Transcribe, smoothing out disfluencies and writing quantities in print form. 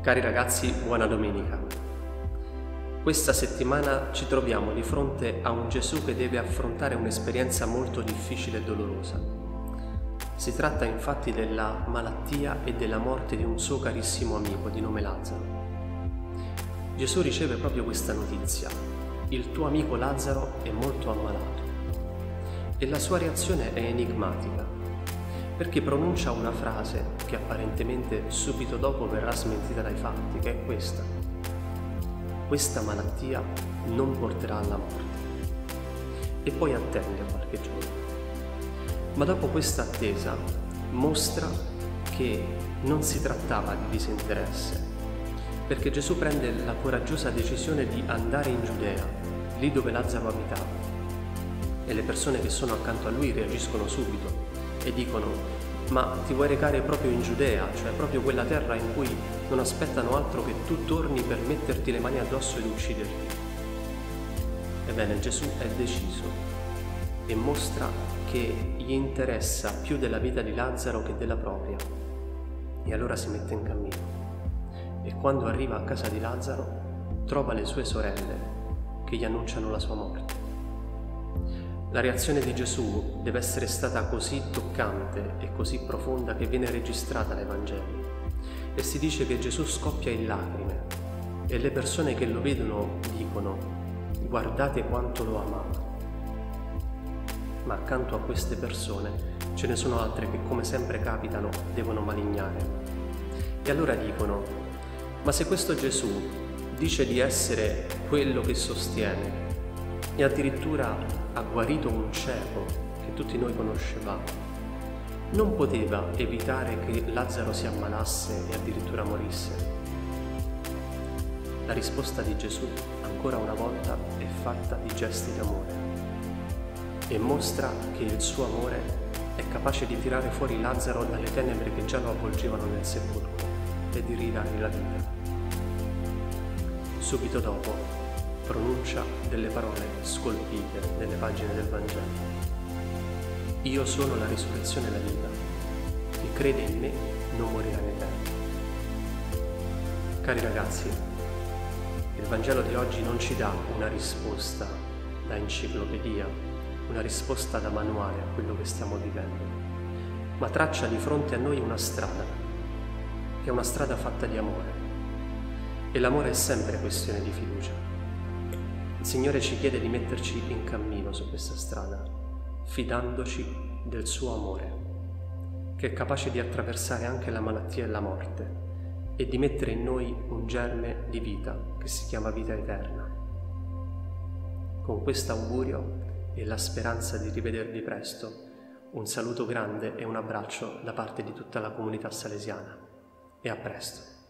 Cari ragazzi, buona domenica. Questa settimana ci troviamo di fronte a un Gesù che deve affrontare un'esperienza molto difficile e dolorosa. Si tratta infatti della malattia e della morte di un suo carissimo amico di nome Lazzaro. Gesù riceve proprio questa notizia: il tuo amico Lazzaro è molto ammalato. E la sua reazione è enigmatica, perché pronuncia una frase che apparentemente subito dopo verrà smentita dai fatti, che è questa: questa malattia non porterà alla morte. E poi attende qualche giorno. Ma dopo questa attesa mostra che non si trattava di disinteresse, perché Gesù prende la coraggiosa decisione di andare in Giudea, lì dove Lazzaro abitava. E le persone che sono accanto a lui reagiscono subito e dicono: ma ti vuoi recare proprio in Giudea, cioè proprio quella terra in cui non aspettano altro che tu torni per metterti le mani addosso ed ucciderti? Ebbene, Gesù è deciso e mostra che gli interessa più della vita di Lazzaro che della propria. E allora si mette in cammino e quando arriva a casa di Lazzaro trova le sue sorelle che gli annunciano la sua morte. La reazione di Gesù deve essere stata così toccante e così profonda che viene registrata nei Vangeli. E si dice che Gesù scoppia in lacrime e le persone che lo vedono dicono: guardate quanto lo amava. Ma accanto a queste persone ce ne sono altre che, come sempre capitano, devono malignare. E allora dicono: ma se questo Gesù dice di essere quello che sostiene e addirittura ha guarito un cieco che tutti noi conoscevamo, non poteva evitare che Lazzaro si ammalasse e addirittura morisse? La risposta di Gesù, ancora una volta, è fatta di gesti d'amore e mostra che il suo amore è capace di tirare fuori Lazzaro dalle tenebre che già lo avvolgevano nel sepolcro e di ridargli la vita. Subito dopo pronuncia delle parole scolpite nelle pagine del Vangelo: io sono la risurrezione e la vita, chi crede in me non morirà in eterno. Cari ragazzi, il Vangelo di oggi non ci dà una risposta da enciclopedia, una risposta da manuale a quello che stiamo vivendo, ma traccia di fronte a noi una strada, che è una strada fatta di amore. E l'amore è sempre questione di fiducia. Il Signore ci chiede di metterci in cammino su questa strada, fidandoci del suo amore, che è capace di attraversare anche la malattia e la morte e di mettere in noi un germe di vita che si chiama vita eterna. Con questo augurio e la speranza di rivedervi presto, un saluto grande e un abbraccio da parte di tutta la comunità salesiana. E a presto!